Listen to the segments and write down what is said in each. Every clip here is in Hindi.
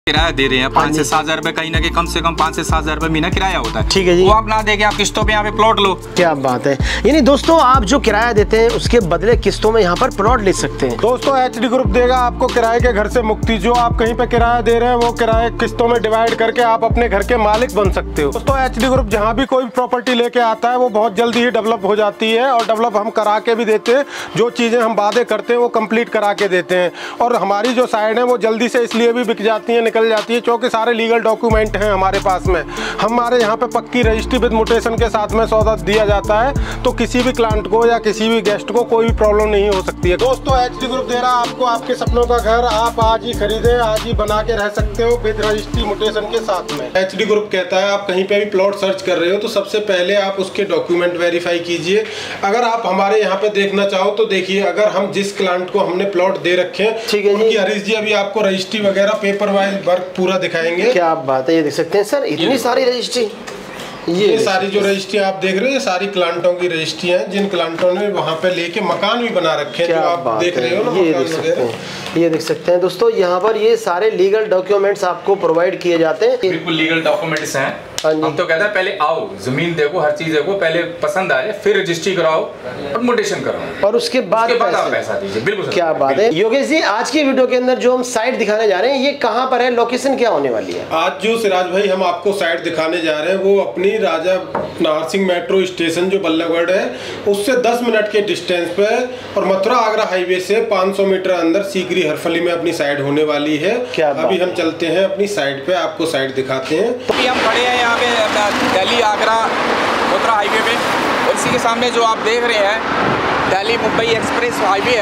किराया दे रहे हैं 5 से 7 हजार रुपए, कहीं ना कहीं कम से कम 5 से 7 हजार रुपए महीना किराया होता है। ठीक है जी। वो आप ना देके आप किस्तों पे यहाँ पे प्लॉट लो। क्या बात है, यानी दोस्तों आप जो किराया देते हैं उसके बदले किस्तों में यहाँ पर प्लॉट ले सकते हैं। दोस्तों एचडी ग्रुप देगा आपको किराए के घर से मुक्ति। जो आप कहीं पे किराया दे रहे हैं वो किराए किस्तों में डिवाइड करके आप अपने घर के मालिक बन सकते हो। दोस्तों एचडी ग्रुप जहाँ भी कोई प्रॉपर्टी लेके आता है वो बहुत जल्दी ही डेवलप हो जाती है, और डेवलप हम करा के भी देते हैं। जो चीजें हम वादे करते हैं वो कंप्लीट करा के देते हैं, और हमारी जो साइड है वो जल्दी से इसलिए भी बिक जाती है, निकल जाती है, क्योंकि सारे लीगल डॉक्यूमेंट हैं हमारे पास में। हमारे यहाँ पे पक्की रजिस्ट्री विद म्यूटेशन के साथ में सौदा दिया जाता है, तो किसी भी क्लाइंट को या किसी भी गेस्ट को कोई भी प्रॉब्लम नहीं हो सकती है। दोस्तों एचडी ग्रुप दे रहा आपको आपके सपनों का घर। आप आज ही खरीदें, आज ही बना के रह सकते हो विद रजिस्ट्री म्यूटेशन के साथ में। एचडी ग्रुप कहता है आप कहीं पे भी प्लॉट सर्च कर रहे हो तो सबसे पहले आप उसके डॉक्यूमेंट वेरीफाई कीजिए। अगर आप हमारे यहाँ पे देखना चाहो तो देखिए, अगर हम जिस क्लाइंट को हमने प्लॉट दे रखे हैं उनकी हरीश जी अभी आपको रजिस्ट्री वगैरह पेपर वाइज वर्क पूरा दिखाएंगे। क्या बात है, ये देख सकते हैं सर, इतनी सारी रजिस्ट्री। ये सारी जो रजिस्ट्री आप देख रहे हो ये सारी क्लाइंटों की रजिस्ट्री हैं, जिन क्लाइंटों ने वहाँ पे लेके मकान भी बना रखे हैं, जो आप देख रहे हो ना। ये देख सकते हैं, ये देख सकते हैं दोस्तों, यहाँ पर ये सारे लीगल डॉक्यूमेंट्स आपको प्रोवाइड किए जाते हैं। बिल्कुल लीगल डॉक्यूमेंट्स हैं। हम तो कहते हैं पहले आओ, जमीन देखो, हर चीज देखो, पहले पसंद आ जाए, फिर रजिस्ट्री कराओ और म्यूटेशन कराओ, और उसके बाद आप पैसा दीजिए। बिल्कुल क्या बात है। योगेश जी, आज की वीडियो के अंदर जो हम साइट दिखाने जा रहे हैं ये कहाँ पर है, लोकेशन क्या होने वाली है? आज जो सिराज भाई हम आपको साइट दिखाने जा रहे हैं वो अपनी राजा नाहर सिंह मेट्रो स्टेशन जो बल्लभगढ़ है उससे 10 मिनट के डिस्टेंस पे, और मथुरा आगरा हाईवे से 500 मीटर अंदर सीकरी हरफली में अपनी साइट होने वाली है। अभी हम चलते हैं अपनी साइट पे, आपको साइट दिखाते हैं। अभी हम खड़े हैं यहाँ पे दिल्ली आगरा मथुरा हाईवे पे, और इसी के सामने जो आप देख रहे हैं दिल्ली मुंबई एक्सप्रेस हाईवे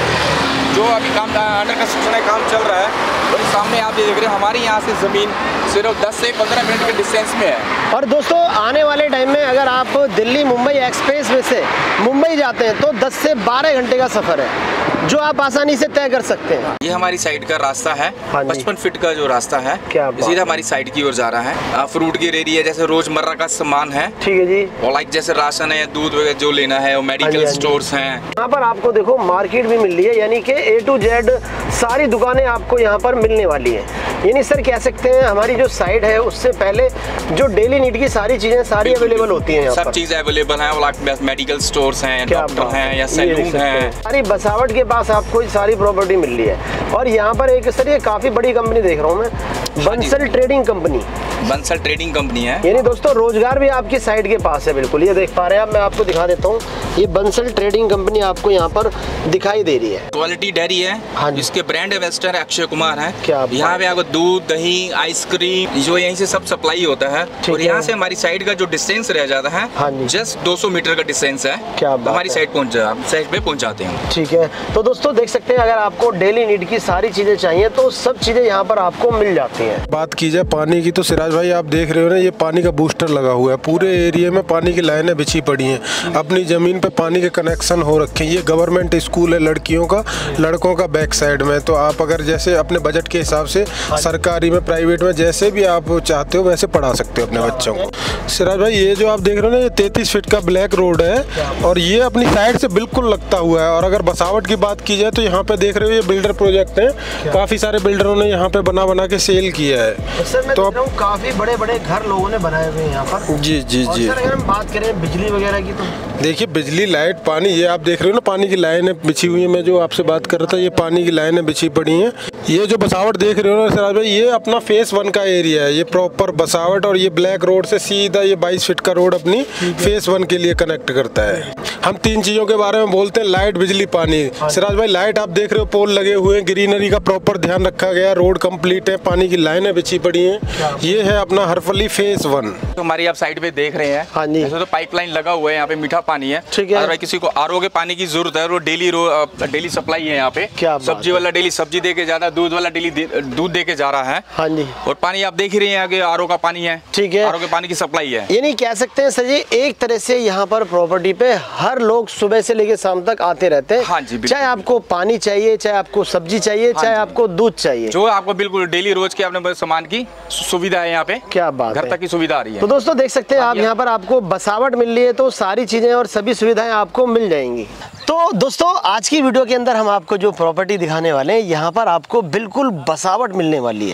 है, जो अभी काम अंडर कंस्ट्रक्शन है, काम चल रहा है। और सामने आप ये देख रहे हो हमारी यहाँ से ज़मीन सिर्फ 10 से 15 मिनट के डिस्टेंस में है। और दोस्तों आने वाले टाइम में अगर आप दिल्ली मुंबई एक्सप्रेस वे से मुंबई जाते हैं तो 10 से 12 घंटे का सफ़र है, जो आप आसानी से तय कर सकते हैं। ये हमारी साइड का रास्ता है, 55 फीट का जो रास्ता है, सीधा हमारी साइड की ओर जा रहा है। फ्रूट की रेडी है, जैसे रोजमर्रा का सामान है। ठीक है जी। और लाइक जैसे राशन है, दूध वगैरह जो लेना है, और मेडिकल स्टोर्स हैं। यहाँ पर आपको देखो मार्केट भी मिल रही है, यानी कि A to Z सारी दुकानें आपको यहाँ पर मिलने वाली है। यानी सर कह सकते हैं हमारी जो साइट है उससे पहले जो डेली नीड की सारी चीजें सारी अवेलेबल होती हैं, सब चीजें अवेलेबल हैं। मेडिकल स्टोर्स हैं, डॉक्टर हैं या सैलून हैं। सारी बसावट के पास आपको सारी प्रॉपर्टी मिल रही है। और यहाँ पर एक सर ये काफी बड़ी कंपनी देख रहा हूँ मैं, Bansal trading company. Bansal trading company है, यानी दोस्तों रोजगार भी आपकी साइड के पास है। बिल्कुल ये देख पा रहे हैं आप, मैं आपको दिखा देता हूँ। ये बंसल ट्रेडिंग कंपनी आपको यहाँ पर दिखाई दे रही है। क्वालिटी डेयरी है, इसके ब्रांड एम्बेसडर अक्षय कुमार है। यहाँ पे आपको दूध, दही, आइसक्रीम जो यहीं से सब सप्लाई होता है। और यहाँ से हमारी साइड का जो डिस्टेंस रह जाता है जस्ट 200 मीटर का डिस्टेंस है, हमारी साइड पे पहुँच जाते हैं। ठीक है, तो दोस्तों देख सकते हैं अगर आपको डेली नीड की सारी चीजें चाहिए तो सब चीजें यहाँ पर आपको मिल जाती हैं। बात की जाए पानी की तो सिराज भाई आप देख रहे हो ना, ये पानी का बूस्टर लगा हुआ है, पूरे एरिया में पानी की लाइनें बिछी पड़ी हैं, अपनी जमीन पे पानी के कनेक्शन हो रखे हैं। ये गवर्नमेंट स्कूल है लड़कियों का, लड़कों का बैक साइड में। तो आप अगर जैसे अपने बजट के हिसाब से सरकारी में, प्राइवेट में, जैसे भी आप चाहते हो वैसे पढ़ा सकते हो अपने बच्चों को। सिराज भाई ये जो आप देख रहे हो ना, ये 33 फीट का ब्लैक रोड है, और ये अपनी साइड से बिल्कुल लगता हुआ है। और अगर बसावट की बात की जाए तो यहाँ पे देख रहे हो ये बिल्डर प्रोजेक्ट है, काफी सारे बिल्डरों ने यहाँ पे बना के सेल किया है। तो काफी बड़े बड़े घर लोगों ने बनाए हुए हैं यहाँ पर। जी जी जी। सर अगर हम बात करें बिजली वगैरह की तो देखिए बिजली, लाइट, पानी, ये आप देख रहे हो ना पानी की लाइनें बिछी हुई है। मैं जो आपसे बात कर रहा था ये पानी की लाइनें बिछी पड़ी हैं। ये जो बसावट देख रहे हो ना सिराज भाई, ये अपना फेस 1 का एरिया है, ये प्रॉपर बसावट। और ये ब्लैक रोड से सीधा ये 22 फीट का रोड अपनी फेस 1 के लिए कनेक्ट करता है। हम 3 चीज़ों के बारे में बोलते हैं, लाइट, बिजली, पानी। सिराज भाई लाइट आप देख रहे हो, पोल लगे हुए हैं, ग्रीनरी का प्रॉपर ध्यान रखा गया, रोड कंप्लीट है, पानी की लाइनें बिछी पड़ी हैं। ये है अपना हरफली फेस 1। तो हमारी आप साइड पे देख रहे हैं, हाँ जी, ऐसे तो पाइपलाइन लगा हुआ है, यहाँ पे मीठा पानी है। ठीक है, अगर किसी को आरओ के पानी की जरूरत है, वो डेली सप्लाई है यहाँ पे। सब्जी वाला डेली सब्जी दे के जा रहा है, दूध वाला डेली दूध दे के जा रहा है। हाँ जी। और पानी आप देख ही रहे हैं आगे आरओ का पानी है। ठीक है, आरओ के पानी की सप्लाई है। ये नहीं कह सकते हैं सर जी, एक तरह से यहाँ पर प्रॉपर्टी पे हर लोग सुबह से लेके शाम तक आते रहते हैं। हाँ जी, चाहे आपको पानी चाहिए, चाहे आपको सब्जी चाहिए, चाहे आपको दूध चाहिए, जो आपको बिल्कुल डेली रोज के अपने सामान की सुविधा है यहाँ पे। क्या बात है, घर तक की सुविधा आ रही है। तो दोस्तों देख सकते हैं आप यहाँ पर आपको बसावट मिल रही है, तो सारी चीजें और सभी सुविधाएं आपको मिल जाएंगी। तो दोस्तों आज की वीडियो के अंदर हम आपको जो प्रॉपर्टी दिखाने वाले हैं, यहाँ पर आपको बिल्कुल बसावट मिलने वाली है।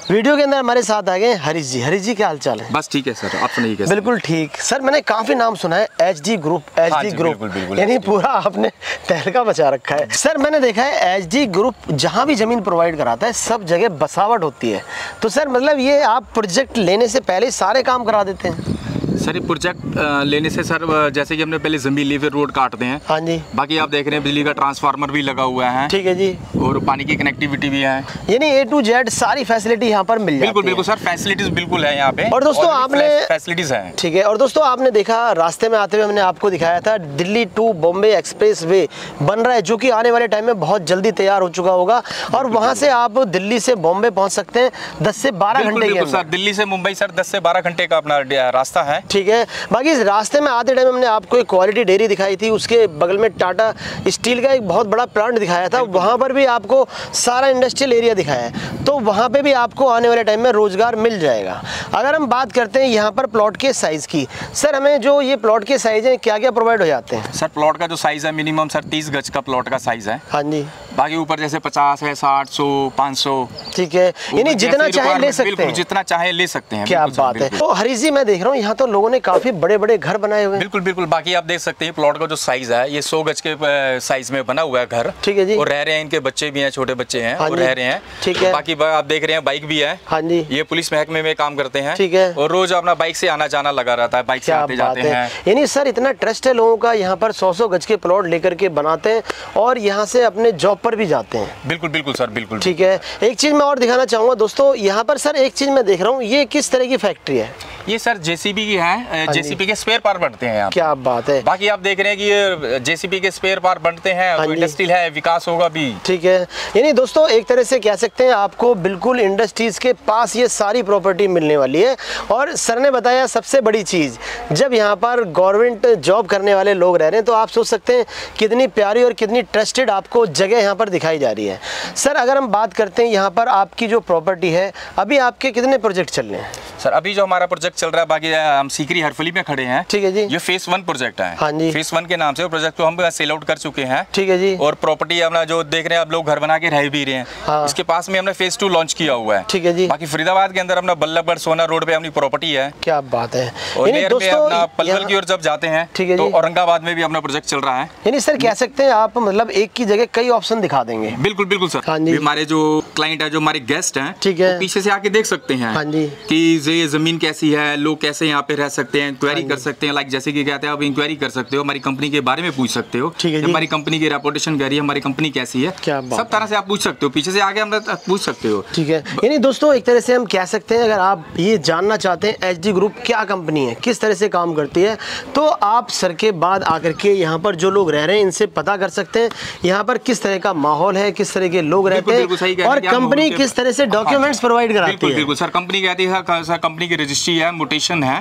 वीडियो के अंदर हमारे साथ आ गए हरीश जी। हरीश जी क्या हाल चाल है? बस ठीक है सर, आप सुनाइए कैसे? बिल्कुल ठीक सर। मैंने काफी नाम सुना है HD ग्रुप, HD ग्रुप, यानी पूरा आपने तहलका बचा रखा है सर। मैंने देखा है HD ग्रुप जहाँ भी जमीन प्रोवाइड कराता है सब जगह बसावट होती है। तो सर मतलब ये आप प्रोजेक्ट लेने से पहले सारे काम करा देते हैं? सर ये प्रोजेक्ट लेने से सर जैसे कि हमने पहले जमीन ली, फिर रोड काटते हैं। हाँ जी। बाकी आप देख रहे हैं बिजली का ट्रांसफार्मर भी लगा हुआ है। ठीक है जी। और पानी की कनेक्टिविटी भी है, यानी A to Z सारी फैसिलिटी यहाँ पर मिल जाती है। बिल्कुल बिल्कुल सर, फैसिलिटीज बिल्कुल है यहाँ पे। और दोस्तों आपने फैसिलिटीज हैं। ठीक है। और दोस्तों आपने देखा रास्ते में आते हुए हमने आपको दिखाया था Delhi to Bombay expressway बन रहा है, जो कि आने वाले टाइम में बहुत जल्दी तैयार हो चुका होगा और वहाँ से आप दिल्ली से बॉम्बे पहुँच सकते हैं 10 से 12 घंटे के सर। दिल्ली से मुंबई सर 10 से 12 घंटे का अपना रास्ता है। ठीक है। बाकी इस रास्ते में आते टाइम हमने आपको एक क्वालिटी डेयरी दिखाई थी, उसके बगल में टाटा स्टील का एक बहुत बड़ा प्लांट दिखाया था, वहाँ पर भी आपको सारा इंडस्ट्रियल एरिया दिखाया है। तो वहाँ पे भी आपको आने वाले टाइम में रोजगार मिल जाएगा। अगर हम बात करते हैं यहाँ पर प्लॉट के साइज़ की, सर हमें जो ये प्लॉट के साइज़ हैं क्या क्या प्रोवाइड हो जाते हैं? सर प्लॉट का जो साइज़ है मिनिमम सर 30 गज का प्लॉट का साइज़ है। हाँ जी। बाकी ऊपर जैसे 50 है, 60, 100, 500। ठीक है, यानी जितना चाहे ले सकते हैं। जितना चाहे ले सकते हैं। क्या बात है। तो हरीश जी मैं देख रहा हूँ यहाँ तो लोगों ने काफी बड़े बड़े घर बनाए हुए हैं। बिल्कुल बिल्कुल। बाकी आप देख सकते हैं प्लॉट का जो साइज है ये 100 गज के साइज में बना हुआ है घर। ठीक है जी। और रह रहे हैं, इनके बच्चे भी हैं, छोटे बच्चे हैं और रह रहे हैं। ठीक है। बाकी आप देख रहे हैं बाइक भी है। हाँ जी। ये पुलिस महकमे में काम करते हैं। ठीक है। और रोज अपना बाइक से आना जाना लगा रहता है, बाइक से आते जाते हैं। यानी सर इतना ट्रस्ट है लोगों का, यहाँ पर 100 गज के प्लॉट लेकर के बनाते हैं और यहाँ से अपने जॉब पर भी जाते हैं। बिल्कुल बिल्कुल सर, बिल्कुल। ठीक है। एक चीज मैं और दिखाना चाहूंगा दोस्तों, यहाँ पर सर एक चीज मैं देख रहा हूँ, ये किस तरह की फैक्ट्री है? ये सर जेसीबी की है। जेसीबी के स्पेयर पार्ट बनते हैं यहाँ। क्या बात है। बाकी आप देख रहे हैं कि ये जेसीबी के स्पेयर पार्ट बनते हैं, तो इंडस्ट्रियल है, विकास होगा भी। ठीक है। यानी दोस्तों एक तरह से कह सकते हैं आपको बिल्कुल इंडस्ट्रीज के पास ये सारी प्रॉपर्टी मिलने वाली है। और सर ने बताया सबसे बड़ी चीज, जब यहाँ पर गवर्नमेंट जॉब करने वाले लोग रह रहे हैं तो आप सोच सकते हैं कितनी प्यारी और कितनी ट्रस्टेड आपको जगह यहाँ पर दिखाई जा रही है। सर अगर हम बात करते हैं यहाँ पर आपकी जो प्रॉपर्टी है, अभी आपके कितने प्रोजेक्ट चल रहे हैं? सर अभी जो हमारा प्रोजेक्ट चल रहा है, बाकी हम सीकरी हरफली में खड़े हैं। ठीक है जी। ये फेस 1 प्रोजेक्ट है। हाँ जी। फेस 1 के नाम से प्रोजेक्ट को हम सेल आउट कर चुके हैं। ठीक है जी। और प्रॉपर्टी अपना जो देख रहे हैं आप लोग घर बना के रह भी रहे हैं। हाँ। इसके पास में हमने फेस 2 लॉन्च किया हुआ है। ठीक है जी। बाकी फरीदाबाद के अंदर अपना बल्लभगढ़ सोना रोड पे अपनी प्रॉपर्टी है। क्या बात है। और अपना पलवल की ओर जब जाते हैं तो औरंगाबाद में भी अपना प्रोजेक्ट चल रहा है। यानी सर कह सकते हैं आप मतलब एक की जगह कई ऑप्शन दिखा देंगे। बिल्कुल बिल्कुल सर। हाँ जी। हमारे जो क्लाइंट है, जो हमारे गेस्ट हैं, ठीक है, पीछे से आके देख सकते हैं। हाँ जी। कि ये जमीन कैसी है, लोग कैसे यहाँ पे रह सकते हैं, इंक्वायरी कर सकते हैं। लाइक जैसे कि कहते हैं आप इंक्वायरी कर सकते हो, हमारी कंपनी के बारे में पूछ सकते हो। ठीक है जी। हमारी कंपनी की रेपुटेशन क्या रही है, हमारी कंपनी कैसी है, सब तरह से आप पूछ सकते हो। पीछे से आगे हम पूछ सकते हो। ठीक है। यानी दोस्तों एक तरह से हम कह सकते हैं अगर आप ये जानना चाहते हैं HD ग्रुप क्या कंपनी है, किस तरह से काम करती है, तो आप सर के बाद आकर के यहाँ पर जो लोग रह रहे हैं इनसे पता कर सकते हैं यहाँ पर किस तरह का माहौल है, किस तरह के लोग रहते हैं और कंपनी किस तरह से डॉक्यूमेंट्स प्रोवाइड कराती है। बिल्कुल सर, कंपनी कहती है सर, कंपनी की रजिस्ट्री है, म्यूटेशन है।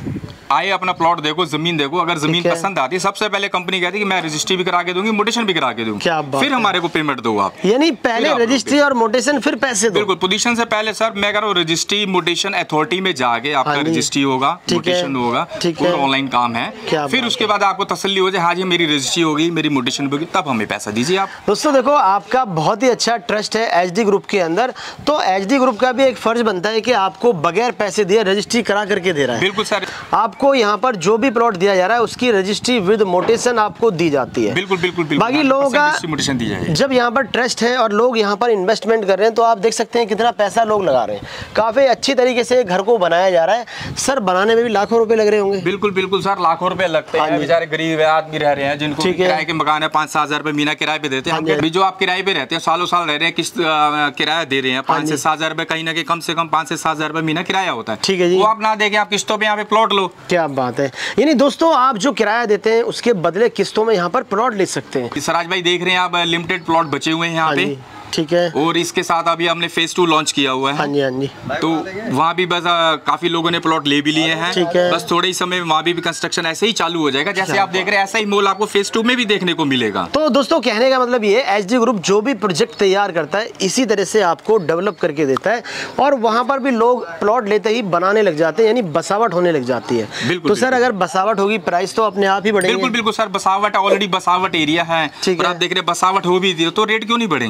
आए अपना प्लॉट देखो, जमीन देखो, अगर जमीन पसंद आती है सबसे पहले कंपनी कहती है कि मैं रजिस्ट्री भी करा के दूंगी, मोटेशन भी करा के दूंगी। क्या बात फिर हमारे को पेमेंट दो आप। यानी पहले रजिस्ट्री और मोटेशन फिर पैसे दो। बिल्कुल, पोजीशन से पहले सर मैं कह रहा हूँ रजिस्ट्री मोटेशन अथॉरिटी में जाके आपका रजिस्ट्री होगा, मोटेशन होगा, पूरा ऑनलाइन काम है। फिर उसके बाद आपको तसल्ली हो जाए हाँ जी मेरी रजिस्ट्री होगी, मेरी मोटेशन होगी, तब हमें पैसा दीजिए आप। दोस्तों देखो आपका बहुत ही अच्छा ट्रस्ट है HD ग्रुप के अंदर, तो HD ग्रुप का भी एक फर्ज बनता है कि आपको बगैर पैसे दिए रजिस्ट्री करा करके दे रहा है। बिल्कुल सर। आपको यहाँ पर जो भी प्लॉट दिया जा रहा है उसकी रजिस्ट्री विद मोटेशन आपको दी जाती है। बिल्कुल बिल्कुल बिल्कुल। बाकी लोगों का मोटेशन दी जाएगी। जब यहाँ पर ट्रस्ट है और लोग यहाँ पर इन्वेस्टमेंट कर रहे हैं तो आप देख सकते हैं कितना पैसा लोग लगा रहे हैं। काफी अच्छी तरीके से घर को बनाया जा रहा है। सर बनाने में भी लाखों रुपए लग रहे होंगे। बिल्कुल बिल्कुल सर, लाखों रुपए लगते हैं। बेचारे गरीब आदमी रह रहे हैं जिनको किराए के मकान है, 5-7 हजार रुपए महीना किराए पे देते हैं। अभी जो आप किराए पे रहते हैं सालों साल रह रहे हैं, किस्त किराया दे रहे हैं 5 से 7 हजार रुपए, कहीं ना कहीं कम से कम 5 से 7 हजार रुपए महीना किराया होता है। ठीक है जी। वो आप ना देके आप किस्तों पे यहाँ पे प्लॉट लो। क्या बात है। यानी दोस्तों आप जो किराया देते हैं उसके बदले किस्तों में यहाँ पर प्लॉट ले सकते हैं। सराज भाई देख रहे हैं आप लिमिटेड प्लॉट बचे हुए हैं यहाँ पे। ठीक है। और इसके साथ अभी हमने फेज 2 लॉन्च किया हुआ है। हाँ जी हाँ जी। तो वहाँ भी बस काफी लोगों ने प्लॉट ले भी लिए हैं। ठीक है। बस थोड़े ही समय में वहाँ भी कंस्ट्रक्शन ऐसे ही चालू हो जाएगा, जैसे आप देख रहे हैं ऐसा ही मॉल आपको फेज 2 में भी देखने को मिलेगा। तो दोस्तों कहने का मतलब ये HD ग्रुप जो भी प्रोजेक्ट तैयार करता है इसी तरह से आपको डेवलप करके देता है और वहाँ पर भी लोग प्लॉट लेते ही बनाने लग जाते हैं, यानी बसावट होने लग जाती है। बिल्कुल। तो सर अगर बसावट होगी प्राइस तो अपने आप ही बढ़ेंगे। बिल्कुल बिल्कुल सर, बसावट ऑलरेडी बसावट एरिया है और आप देख रहे हैं बसावट हो भी तो रेट क्यों नहीं बढ़ेंगे। क्या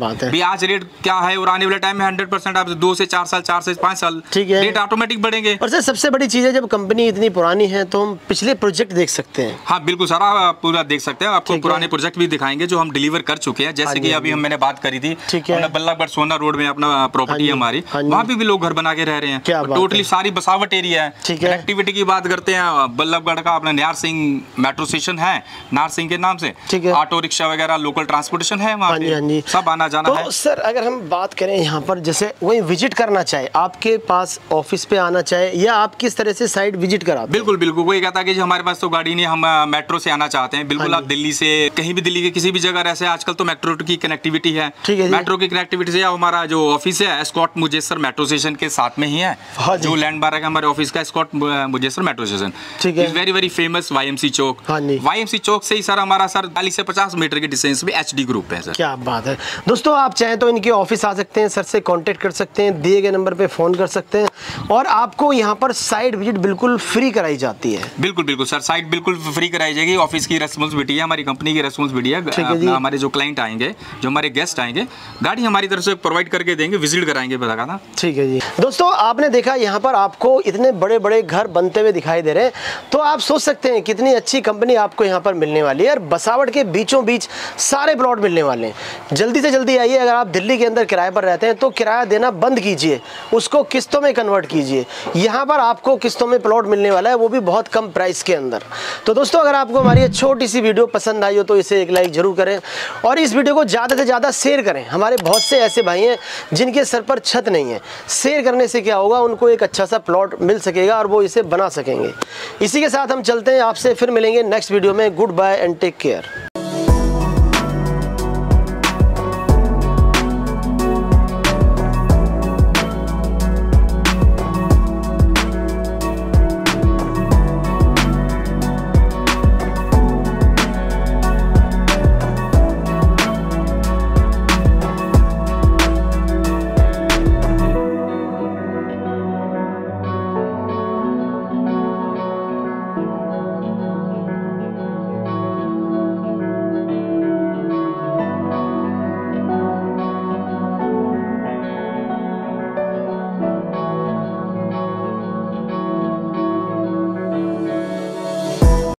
बात है। भी आज रेट क्या है और आने वाले टाइम में 100% आप 2 से 4 साल, 4 से 5 साल ठीक है, रेट ऑटोमेटिक बढ़ेंगे। और सर सबसे बड़ी चीज़ है जब कंपनी इतनी पुरानी है तो हम पिछले प्रोजेक्ट देख सकते हैं। हाँ बिल्कुल सारा पूरा देख सकते हैं, आपको पुराने प्रोजेक्ट भी दिखाएंगे जो हम डिलीवर कर चुके हैं। जैसे कि अभी मैंने बात करी थी, बल्लभगढ़ सोना रोड में अपना प्रॉपर्टी है हमारी, वहाँ पे भी लोग घर बना के रह रहे हैं। टोटली सारी बसावट एरिया है। कनेक्टिविटी की बात करते हैं, बल्लभगढ़ का अपना नार सिंह मेट्रो स्टेशन है, नार सिंह के नाम से, ऑटो रिक्शा वगैरह लोकल ट्रांसपोर्टेशन है वहाँ पे, सब आना जाना है। तो सर अगर हम बात करें यहाँ पर, जैसे वही विजिट करना चाहे, आपके पास ऑफिस पे आना चाहे या आप किस तरह से साइट विजिट कराते? बिल्कुल बिल्कुल, कोई कहता है कि हमारे पास तो गाड़ी नहीं, हम मेट्रो से आना चाहते हैं, बिल्कुल आप दिल्ली से कहीं भी, दिल्ली के किसी भी जगह ऐसे आजकल तो मेट्रो की कनेक्टिविटी है, मेट्रो की कनेक्टिविटी से हमारा जो ऑफिस है एस्कॉर्ट मुजेसर मेट्रो स्टेशन के साथ में ही है। जो लैंडमार्क है हमारे ऑफिस का Escort Mujesar metro station, is very very famous YMC Chowk. YMC Chowk से ही सर हमारा सर 40 से 50 मीटर के डिस्टेंस में HD ग्रुप है सर। क्या बात है दोस्तों, आप चाहें तो इनके ऑफिस आ सकते हैं, सर से कांटेक्ट कर सकते हैं, दिए गए नंबर पे फ़ोन कर सकते हैं और आपको यहाँ पर साइट विजिट बिल्कुल फ्री कराई जाती है। बिल्कुल बिल्कुल सर, साइट बिल्कुल फ्री कराई जाएगी। ऑफिस की रेस्पॉन्सिबिलिटी है, हमारी कंपनी की रेस्पॉन्सिबिलिटी है। हमारे जो क्लाइंट आएंगे, जो हमारे गेस्ट आएंगे, गाड़ी हमारी तरफ से प्रोवाइड करके देंगे, विजिट कराएंगे बताना। ठीक है जी। दोस्तों आपने देखा यहाँ पर आपको इतने बड़े बड़े घर बनते हुए दिखाई दे रहे हैं, तो आप सोच सकते हैं कितनी अच्छी कंपनी आपको यहाँ पर मिलने वाली है और बसावट के बीचों बीच सारे प्लॉट मिलने वाले हैं। जल्दी से जल्दी आइए। अगर आप दिल्ली के अंदर किराए पर रहते हैं तो किराया देना बंद कीजिए, उसको किस्तों में कन्वर्ट कीजिए। यहाँ पर आपको किस्तों में प्लॉट मिलने वाला है, वो भी बहुत कम प्राइस के अंदर। तो दोस्तों अगर आपको हमारी ये छोटी सी वीडियो पसंद आई हो तो इसे एक लाइक जरूर करें और इस वीडियो को ज़्यादा से ज़्यादा शेयर करें। हमारे बहुत से ऐसे भाई हैं जिनके सर पर छत नहीं है, शेयर करने से क्या होगा, उनको एक अच्छा सा प्लॉट मिल सकेगा और वो इसे बना सकेंगे। इसी के साथ हम चलते हैं, आपसे फिर मिलेंगे नेक्स्ट वीडियो में। Good bye and take care.